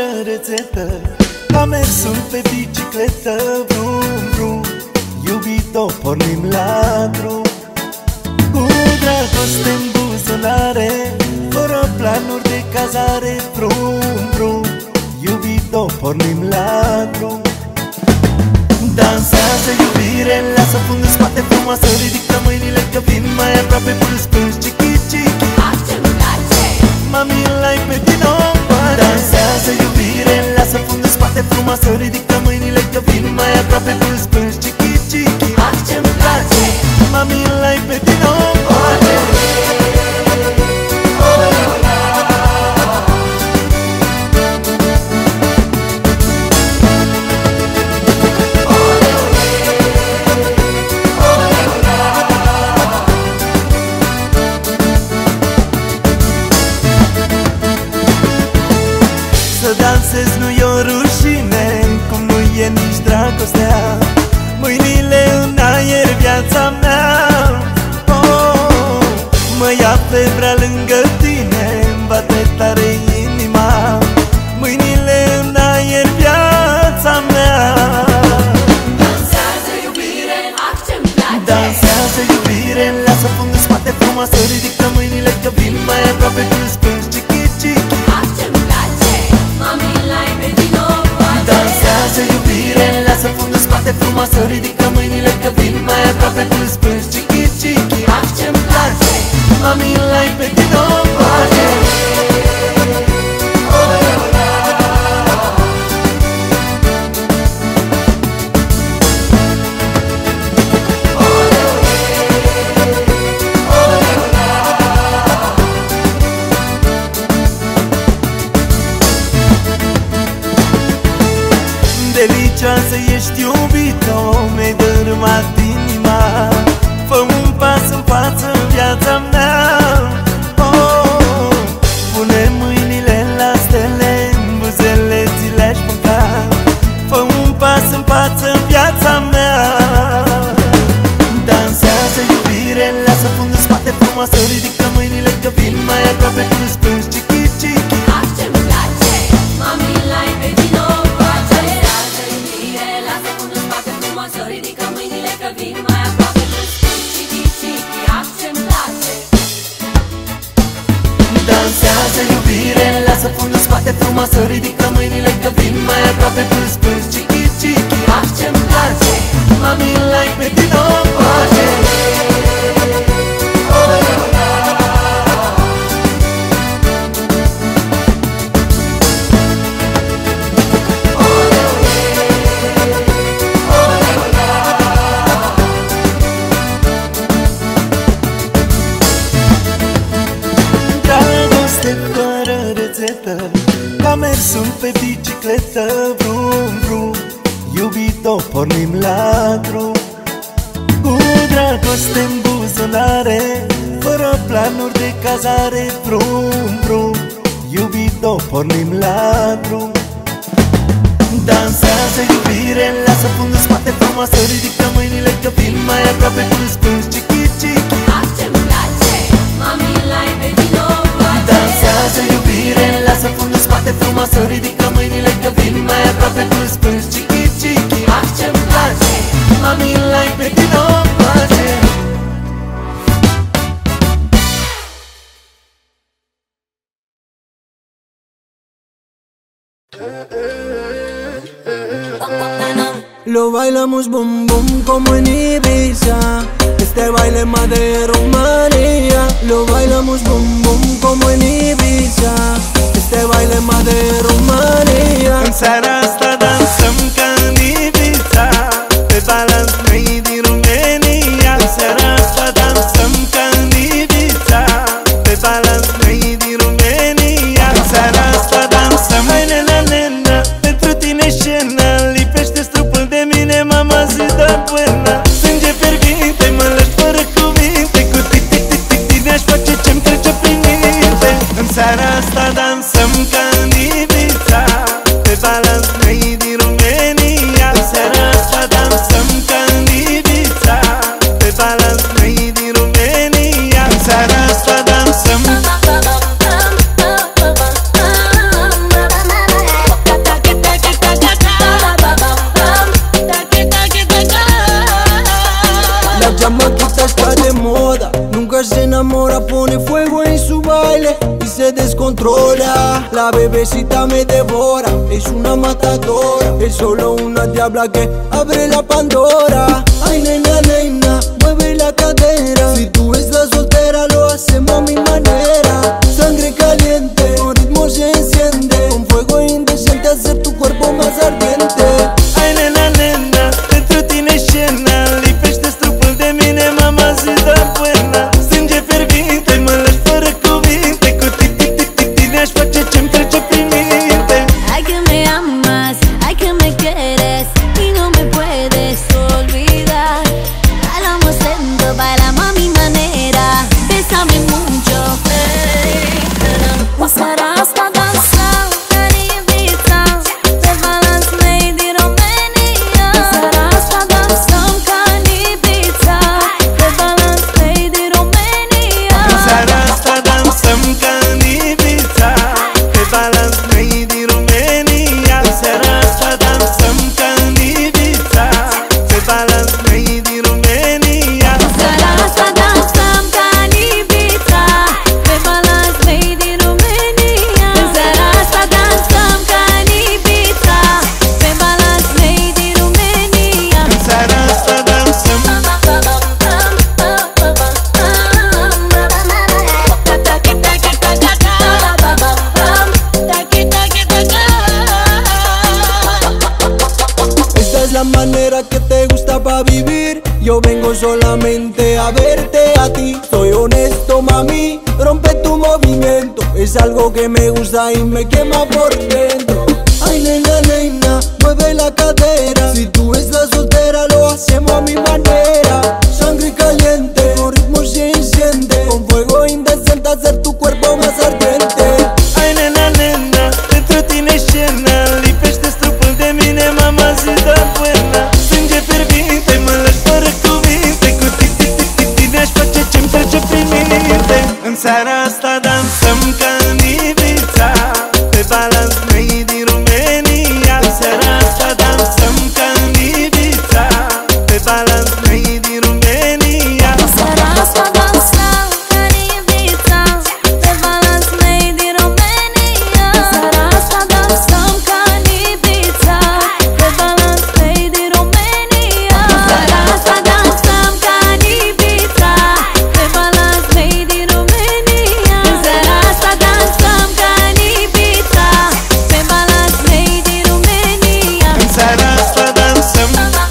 fără rețetă, am mersul pe bicicletă. Vrum, vrum, iubito, pornim la drum. Cu dragoste în buzunare, fără planuri de cazare. Vrum, vrum, iubito, pornim la drum. Dansează iubire, lasă fundul în spate frumoasă, ridică mâinile că vin mai aproape, plâns, plâns, chichi, chichi. Ce-mi place, Mami, l-ai pe tine o pare. Dansează iubire, lasă fundul în spate frumoasă, ridică mâinile că vin mai aproape, plâns, plâns, chichi, chichi. ce-mi place. Mami, l-ai pe tine o pare. Să dansezi nu-i o rușine, cum nu e nici dragostea. Mâinile în aer, viața mea. Oh, mă ia febra lângă tine, îmi bate tare inima. Mâinile în aer, viața mea. Dansează iubire, ce-mi place. Dansează iubire, lasă fundul în spate frumoasă, ridică mâinile că vin mai aproape, plâns, plâns, chichi, chichi. Ce-mi place, mami, l-ai pe din o poate. Dansează iubire, lasă fundul în spate frumoasă, ridică mâinile că vin mai aproape, plâns, plâns, chichi, chichi. Ce-mi place, Mami, l-ai pe tine o pare. Delicioasă ești, iubito, mi-ai dărâmat inima. Fă un pas în față în viața mea. Oh, pune mâinile la stele, în buzele ți le-aș mânca. Fă un pas în față în viața mea. Dansează iubire, lasă fundul în spate frumoasă, ridică mâinile că vin mai aproape, plâns, plâns, chichi, chichi. ce-mi place, mami, l-ai pe din o poate. Dansează iubire, lasă fundul în spate frumoasă, ridică mâinile că vin mai aproape, plâns, plâns, chichi, chichi. Ce-mi place. Dansează iubire, lasă fundul în spate frumoasă, ridică mâinile că vin mai aproape, plâns, plâns, chichi, chichi. Ce-mi place, Mami, l-ai pe tine o pare. Dragoste fără rețetă, ca mersul pe bicicletă. Vrum, vrum, iubito, pornim la drum. Cu dragoste în buzunare, fără planuri de cazare. Vrum, vrum, iubito, pornim la drum. Dansează iubire, lasă fundul în spate frumoasă, ridică mâinile că vin mai aproape, plâns, plâns, chichi, chichi. ce-mi place, mami, l-ai pe din o poate. Dansează iubire, lasă fundul în spate frumoasă, ridică mâinile că vin mai aproape, plâns, plâns, chichi, chichi. Ce-mi place, Mami, l-ai pe tine o pare. Lo bailamos bum bum como en Ibiza. Este baile más de Rumanía. Lo bailamos bum bum como en Ibiza. Este baile más de Rumanía. În seara asta dansăm ca în Ibiza, pe balans noi din România. În seara asta dansăm ca în Ibiza, pe balans noi din România. În seara asta dansăm, hai nena, nena, pentru tine scenă. Lipește-ți trupul de mine, mama zi de până. Sânge fierbinte, mă lași fără cuvinte, cu tic-tic-tic-tic ne-aș face ce-mi trece prin minte. În seara asta dansăm ca în Ibiza, pe balans noi din România. În seara asta dansăm ca în Ibiza, pe balans noi din România. În seara asta dansăm. chamaquita está de moda, nunca se enamora, pone fuego en su baile y se descontrola. La bebecita me devora, es una matadora, es solo una diabla que abre la Pandora. Ay nena, nena, mueve la cadera, si tú estás soltera lo hacemos a mi manera. Sangre caliente, con ritmo se enciende, con fuego indecente hacer tu cuerpo más ardiente. Ai nena, nena, pentru tine scena, lipește strupul de mine, mamacita buena. Sânge fierbinte, mă lași fără cuvinte, cu tic-tic-tic-tic tine aș face ce-mi trece prin minte. Ay que me amas, ay que me quieres y no me puedes olvidar. Bailamos lento, bailamos a mi manera, bésame mucho. O seara asta dansăm în Ibiza, pe balans made in Romania. O seara asta dansăm ca în Ibiza, pe balans made in Romania. În seara asta dansăm ca în Ibiza, pe balans made in Romania. În seara asta dansăm ca în Ibiza, pe balans made in Romania. O seara asta dansăm ca în Ibiza, pe balans made in Romania. În seara asta dansăm ca în Ibiza, pe balans made in Romania. În seara asta dansăm. Esta es la manera que te gusta pa' vivir. Yo vengo solamente a verte a ti. Soy honesto, mami, rompe tu movimiento. Es algo que me gusta y me quema por dentro. Ay, nena, nena, mueve la cadera. Si tú estás soltera, lo hacemos a mi manera. Sangre caliente, con ritmo se enciende, con fuego indecente hacer tu cuerpo más ardiente. Ai nena, nena, pentru tine scena, lipește strupul de mine, mamacita buena. Sânge fierbinte, mă lași fără cuvinte, cu tic-tic-tic-tic tine aș face ce-mi trece prin minte. În seara asta dansăm ca în Ibiza, pe balans made in Romania. În seara asta dansăm ca în Ibiza, pe balans made in Romania. O seara asta dansăm ca în Ibiza, pe balans made in Romania. O seara asta dansăm ca în Ibiza, pe balans made in Romania. O seara asta dansăm ca în Ibiza, pe balans made in Romania. În seara asta dansăm ca în Ibiza, pe balans made in Romania. În seara asta dansăm.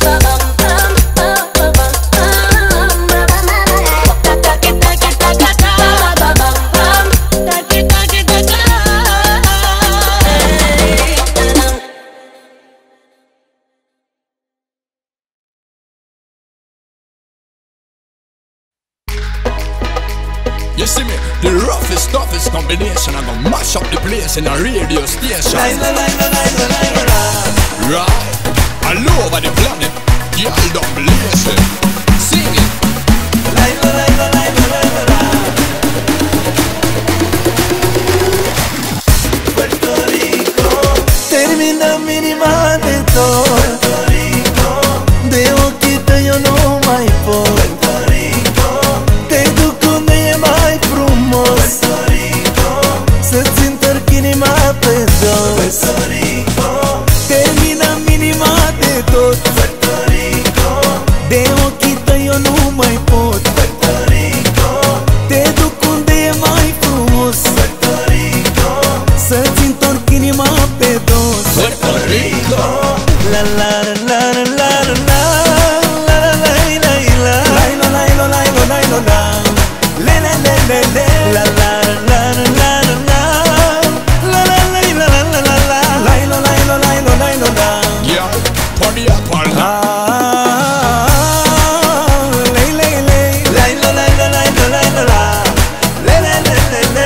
You see me, the roughest, toughest combination. I'm gonna mash up the place in a radio station. Right, all over the planet, y'all don't believe it. Sing it. Puerto Rico, termina minima de tot. Puerto Rico, de ochii tăi eu nu mai pot. Puerto Rico, te duc unde e mai frumos. Puerto Rico, să-ți întorc inima pe dos. Puerto Rico, termina minima de tot. Puerto Rico, de ochii tăi eu nu mai pot. Puerto Rico, te duc unde e mai frumos. Puerto Rico, să-ți întorc inima pe dos. Puerto Rico, La la la la la la la la la la la la la la la la la la la le le le le le la la la la la la la la la la la la la la la la la yeah, party up all night. le le le la la la la la la la la le le le le le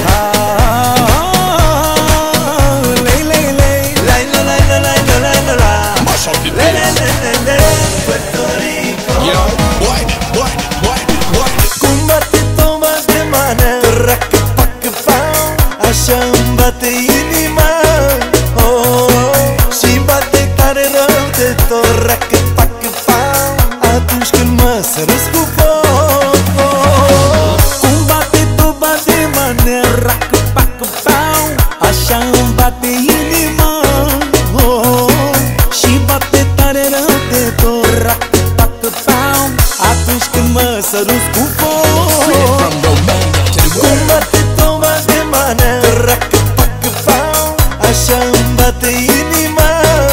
le le le la la la la la la la Mash up the le le place. le le le Puerto Rico. Yeah, wine it, wine it, wine it, wine it. Cum bate Thomas de mană, racă, pacă, fau, așa îmi bate inima, oh, și bate tare rău de tot, racă, pacă, fau, atunci când mă sărăți cu foc. Cum bate tu, bate manera, pac-pau, așa îmi bate inima. Și bate tare rău de tot, pac-pau, atunci când mă sărăți cu foc. Cum bate tu, bate manera, pac-pau, așa îmi bate inima.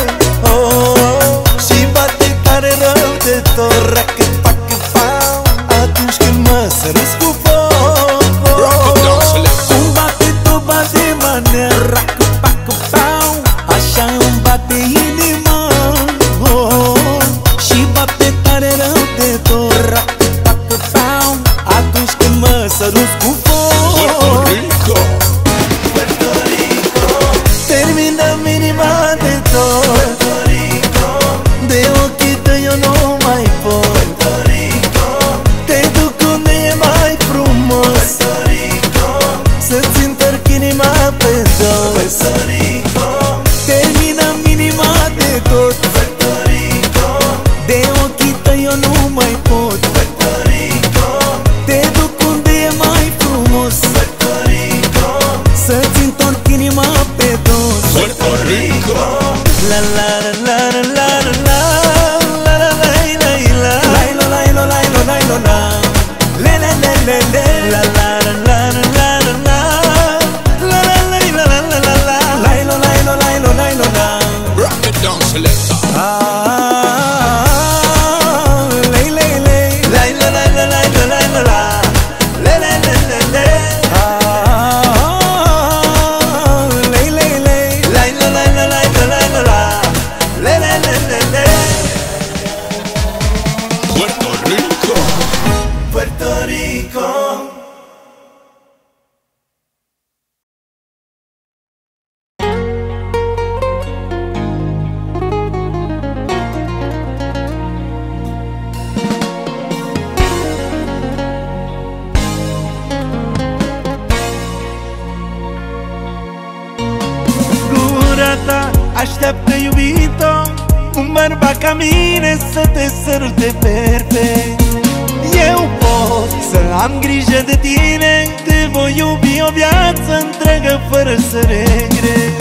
Și bate tare rău de tot, atunci când mă sărăți cu foc. Cum bate tu, bate manera, pac-pau, așa îmi bate inima. Și bate tare rău de tot, atunci când mă sărăți cu foc. Terminăm inima de tot, de ochii tăi eu nu mai pot. Te duc unde e mai frumos, să-ți întorc inima pe dos. Terminăm inima de tot, de ochii tăi eu nu mai pot. Te duc unde e mai frumos, să-ți întorc inima pe dos. La la la la la la la la la la la la la la la la la la le le le le le la la la la la la la la la la la la la la la la la la. Rock it down, selector. Le le le la la la la la la la la le le le le le le le le la la la la la la la la le le le le le. Puerto Rico. Puerto Rico. Gura ta așteaptă, iubito, un bărbat ca mine să te sărute perfect. Eu pot să am grijă de tine, te voi iubi o viață întreagă fără să regret.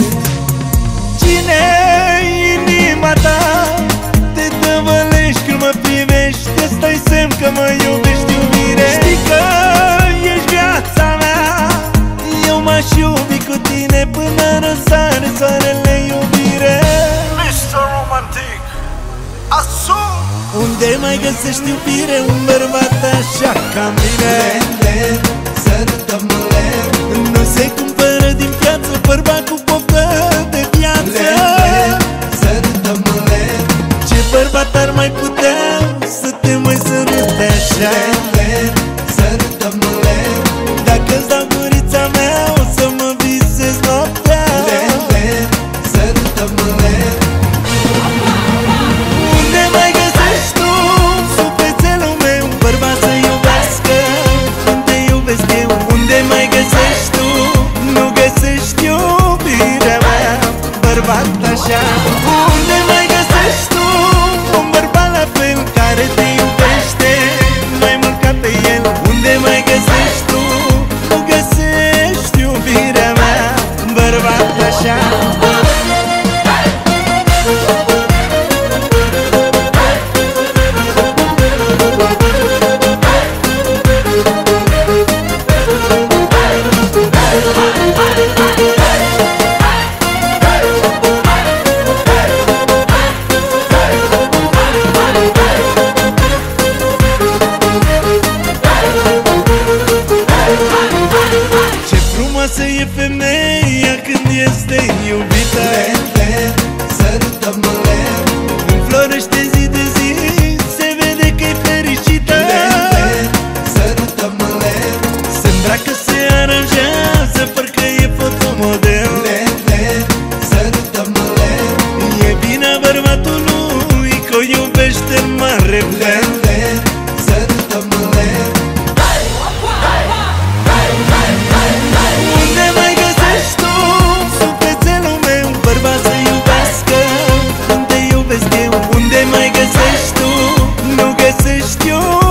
Cine-i inima ta? Te tăvălești când mă privești, ăsta-i semn că mă iubești, iubire. Știi că ești viața mea, eu m-aș iubi cu tine până răsare soarele, iubire. Mr. Romantic, asum. Unde mai găsești iubire un bărbat așa ca mine? Sărută-mă len. Nu se cumpără din piață bărbat cu poftă de viață. Sărută-mă len. Ce bărbat ar mai putea să te mai sărute așa? Sărută-mă len. Dacă-ți dau gurița mea o să mă visezi noaptea. Sărută-mă len. Unde mai găsești tu sufletelul meu, bărbat să iubească cum te iubesc eu? Unde mai găsești tu? Nu găsești iubirea mea, bărbat așa. Unde mai găsești tu un bărbat la fel care te iubește mai mult ca pe el? Unde mai găsești tu? Nu găsești iubirea mea, bărbat așa. Ce frumoasă e femeia când este iubită. Sărută-mă len. Înflorește zi de zi, se vede că-i fericită. Sărută-mă len. Se îmbracă, se aranjează, parcă e fotomodel. Sărută-mă len. E bine bărbatului că o iubește în mare fel. Sărută-mă len. Unde mai găsești tu sufletelul meu, bărbat să iubească cum te iubesc eu? Unde mai găsești tu? Nu găsești eu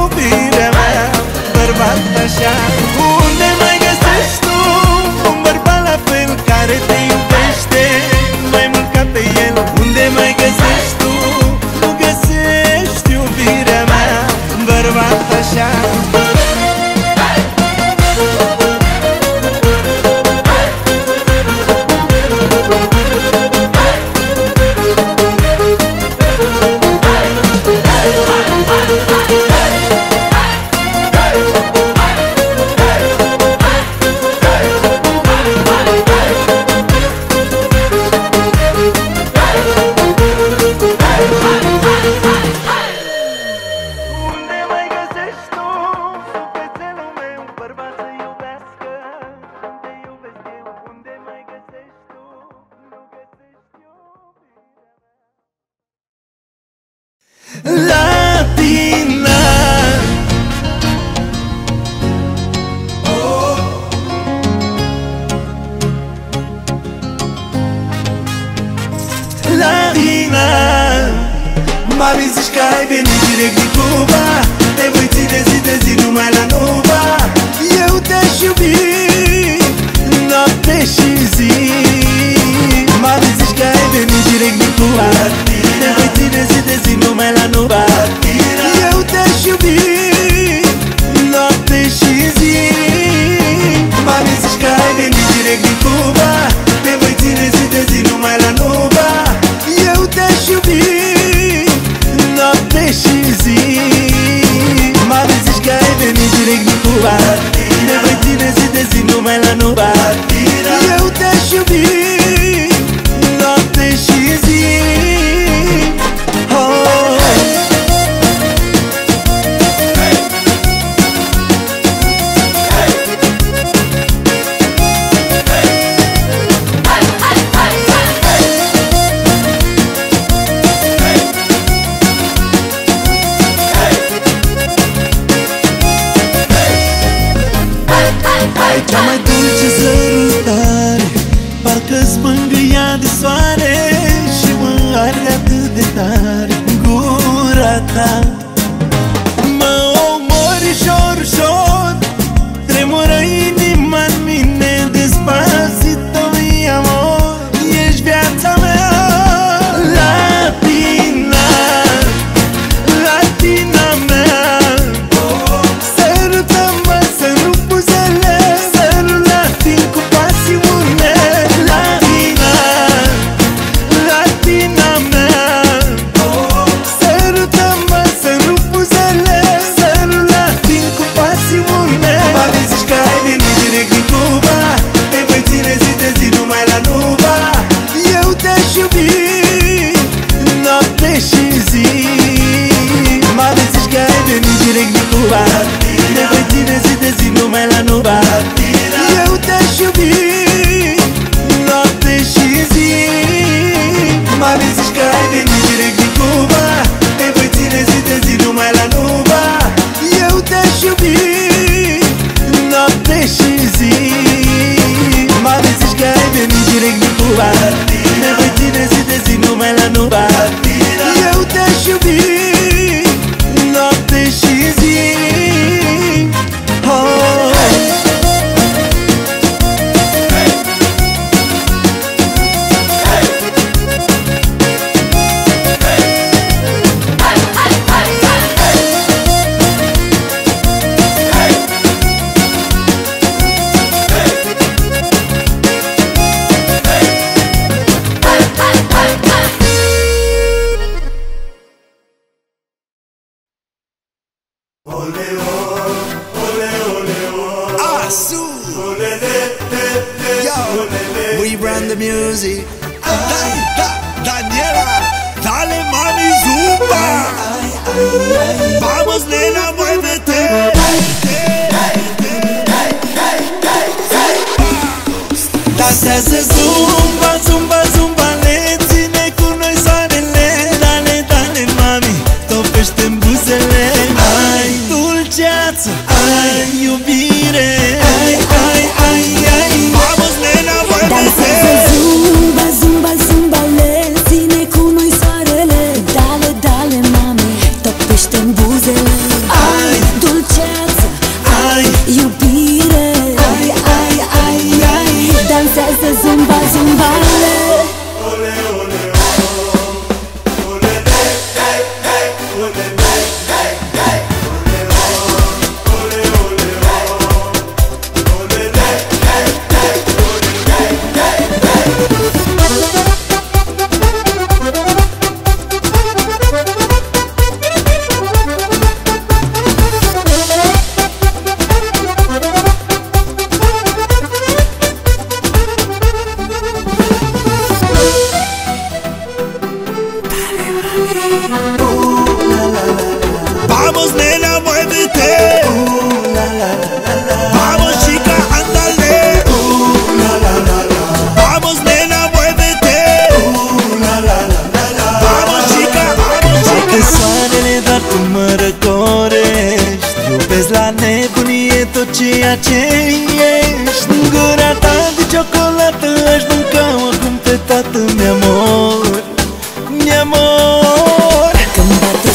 zici că ai venit direct din Cuba, te voi ține zi de zi numai la Nova. Eu te-aș iubi noapte și zi. Mami, zici că ai venit direct din Cuba, te voi ține zi de zi numai la Nova. Eu te-aș iubi noapte și zi. Mami, zici că ai venit direct din Cuba, te voi ține zi de zi numai la Nova. Eu te-aș iubi noapte și zi. Mami, zici că ai venit direct din Cuba, te voi ține zi de zi numai la Nova. Eu te-aș iubi noapte și zi. Cea mai dulce sărutare, parcă-ți mângâia de soare și mă arde atât de tare gura ta. Mă omori ușor, ușor, tremură inima-n mine. Despacito, mi amor, ești viața mea. Latina, latina mea, sărută-mă, sărut buzele, sărut latin cu pasiune. Latina, latina mea, sărută-mă, sărut buzele, sărut latin cu pasiune. Mami, zici că ai venit direct din Cuba, te voi ține zi de zi numai la Nova. Eu te-aș iubi noapte și zi. Mami, zici că ai venit direct din Cuba, te voi ține zi de zi numai la Nova. Eu te-aș iubi noapte și zi. Mami, zici că ai venit direct din Cuba, te voi ține zi de zi numai la Nova. Eu te-aș iubi noapte și zi. Mami, zici că ai venit direct din Cuba, te voi ține zi de zi numai la Nova. Eu te-aș iubi noapte și zi. We run the music. Daniela, dale mami zumba. Vamos nena, muévete. Dansează zumba, zumba, zumba, le ține cu noi soarele. Dale, dale mami, topește-n buzele. Ai dulceață, ai iubire, ai, ai, ai, ai. Vamos nena, muévete. Dansează zumba, zumba, zumba, le ține cu noi soarele. Dale, dale mami, topește-n buzele. Ai dulceață, ai iubire, ai, ai, ai, ai. Dansează zumba, zumbale. Vamos nena, muévete. Vamos chica, ándale. Vamos nena, muévete. Vamos chica, vamos chica. Dacă soarele doar tu mă răcorești, iubesc la nebunie tot ceea ce ești. În gura ta de ciocolată aș mânca acum pe toată, mi-amor, mi-amor. Când bat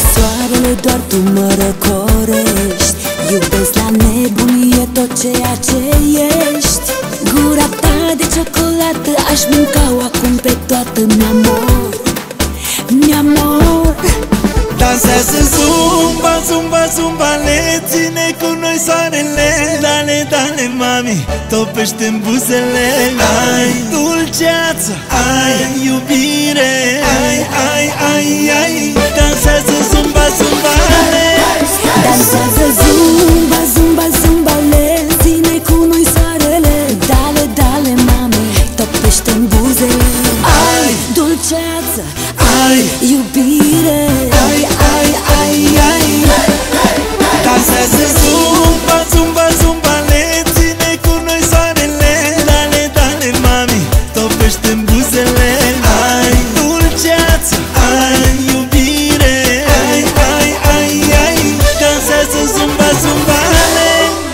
Dansează zumba, zumba, zumba, le ține cu noi soarele. Dale, dale, mami, topește-mi buzele. Ai dulceață, ai iubire, ai, ai, ai, ai. Dansează zumba, zumba, le. Dansează zumba, zumba, zumba, le ține cu noi soarele. Dale, dale, mami, topește-mi buzele. Ai dulceață, ai iubire, Ai, ai, ai, ai. Dansează zumba, zumba, zumba, le ține cu noi soarele. Dale, dale, mami, topește-mi buzele. Ai dulceață, ai iubire, ai, ai, ai, ai. Dansează zumba, zumba, le.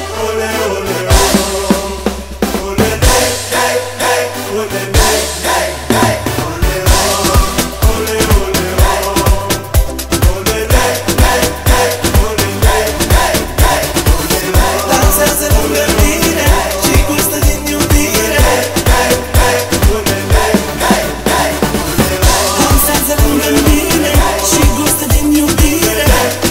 Dansează lângă mine și gustă din iubire. Dansează lângă mine și gustă din iubire.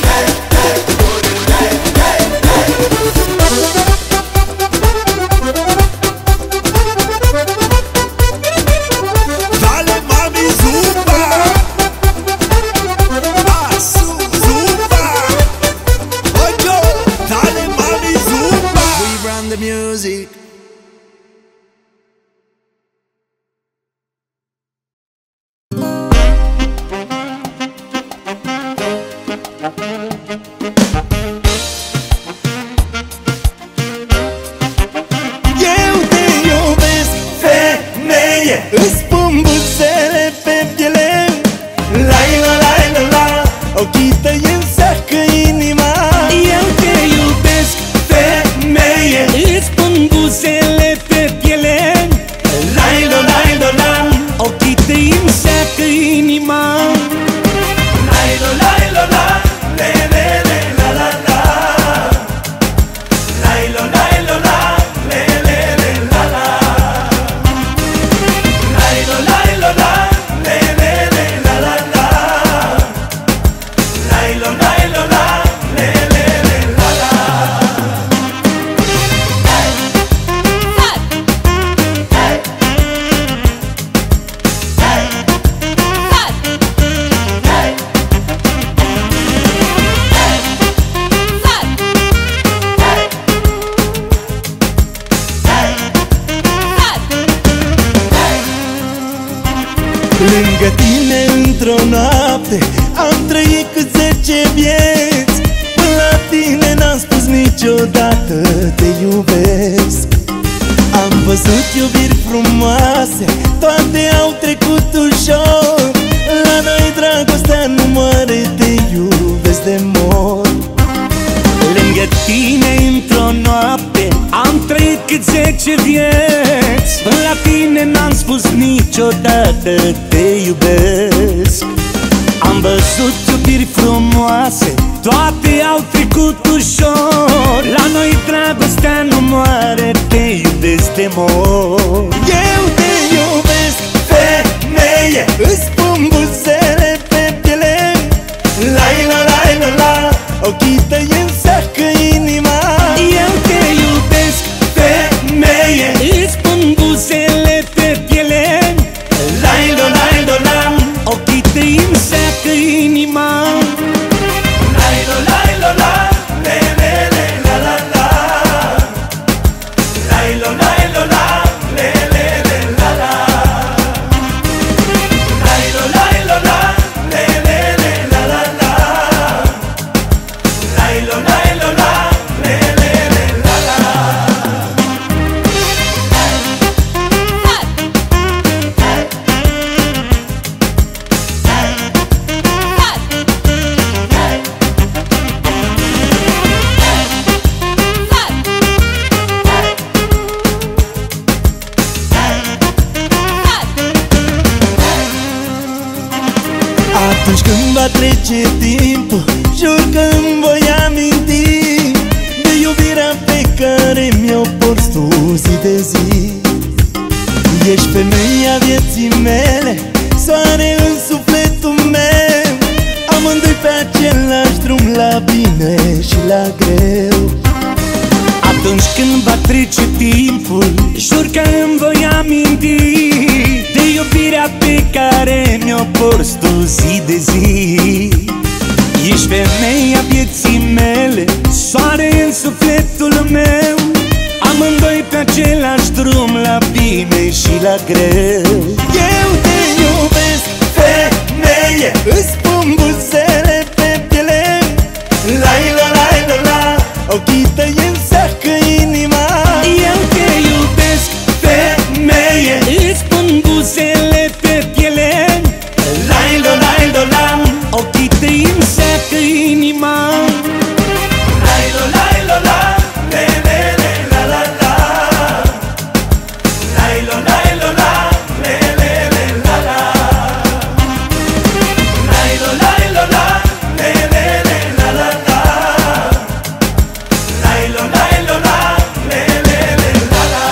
Dale, mami, zumba. Zumba. Ojo, dale, mami, zumba. We run the music. Eu te iubesc, femeie, îți pun buzele pe piele. Lai la lai la la, ochii tăi îmi seacă inima. Eu te iubesc, Femeie, îți pun buzele pe piele. lai la lai la la, Ochii tăi îmi seacă inima. lai la lai la la, le le le la la la. Lai la lai la la, le le le la la. Lai la lai la la, le le le la la la. Lai la lai la la, le le le la la. Lângă tine într-o noapte am trăit cât 10 vieți. Până la tine n-am spus niciodată te iubesc. Am văzut iubiri frumoase, toate au trecut ușor. La noi dragostea nu moare, te iubesc de mor. Lângă tine într-o noapte am trăit cât 10 vieți. Până la tine n-am spus niciodată te iubesc. Am văzut iubiri frumoase, toate au trecut ușor. La noi dragostea nu moare, te iubesc de mor. Eu te iubesc, femeie, îți pun buzele pe piele. Lai la lai la la, ochii tăi îmi seacă inima. Eu te iubesc, Femeie, îți pun buzele pe piele. lai la lai la la, Ochii tăi îmi seacă inima. lai la lai la la, le le le la la la. Lai la lai la la, le le le la la. Lai la lai la la, le le le la la la. Lai la lai la la, le le le la la. Atunci când va trece timpul, jur că îmi voi aminti de iubirea pe care mi-o porți tu zi de zi. Ești femeia vieții mele, soare în sufletul meu, amândoi pe același bine și la greu. Atunci când va trece timpul, jur că îmi voi aminti de iubirea pe care mi-o porți tu zi de zi. Ești femeia vieții mele, soare în sufletul meu. Amândoi pe același drum, la bine și la greu. Eu te iubesc, femeie, îți pun buzele pe piele. Lai la lai la la, ochii tăi înseacă inima. Eu te iubesc, femeie, îți pun buzele pe piele. Lai la lai la la, Ochii tăi îmi seacă inima. lai la lai la la, le le le la la la. Lai la lai la la, le le le la la. Lai la lai la la, le le le la la la. Lai la lai la la, le le le la la.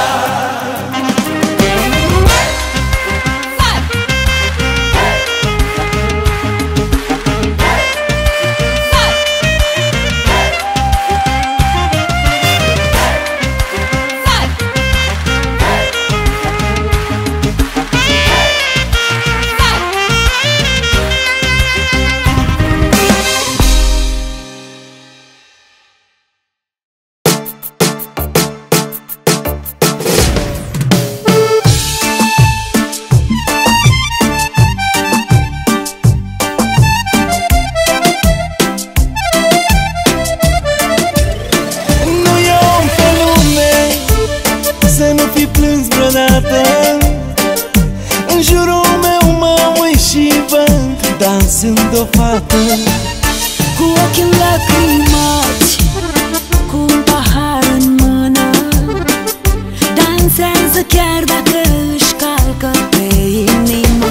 Nu e om pe lume să nu fi plâns vreodată. În jurul meu mă uit și văd dansând o fată. Cu ochii lacrimați, cu un pahar în mână, dansează chiar dacă își calcă pe inimă.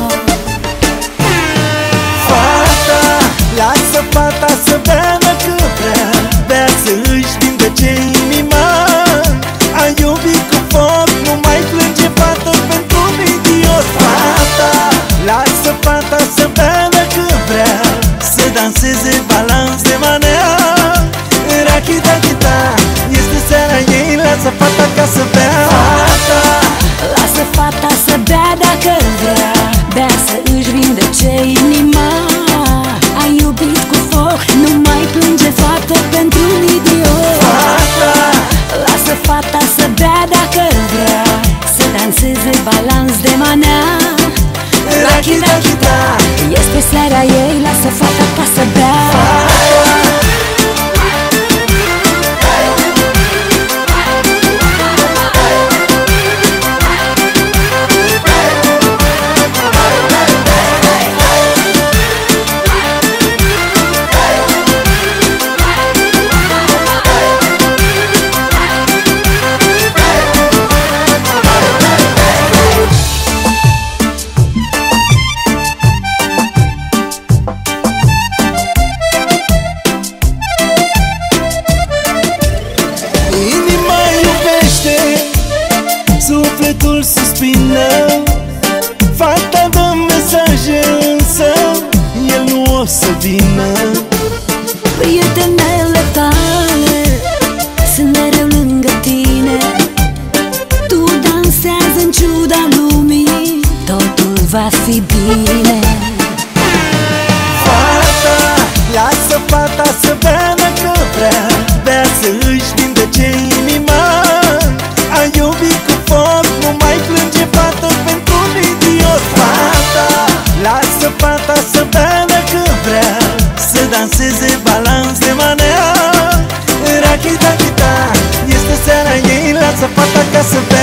Fata, lasă fata să bea dacă vrea, bea să își vindece inima. A iubit cu foc, nu mai plânge fată pentru un idiot. Fata, lasă fata să bea dacă vrea, să danseze balans de manea. Rachita-chita, este seara ei, lasă fata ca să bea. Fata, Lasă fata să bea dacă vrea, bea să își vindece inima. A iubit cu foc, nu mai plânge fată pentru un idiot. fata, Lasă fata să bea dacă vrea, să danseze balans de manea. rachita-chita. Este seara ei, lasă fata ca să bea. Inima iubește, sufletul suspină. Fata dă mesaje însă, el nu o să vină. Prietenele tale sunt mereu lângă tine. Tu dansează în ciuda lumii, totul va fi bine. Fata, lasă fata să bea dacă vrea, bea să își vindece inima. A iubit cu foc, nu mai plânge fată pentru un idiot. Fata, lasă fata să bea dacă vrea, să danseze balans de manea. Rachita-chita, este seara ei, lasă fata ca să bea.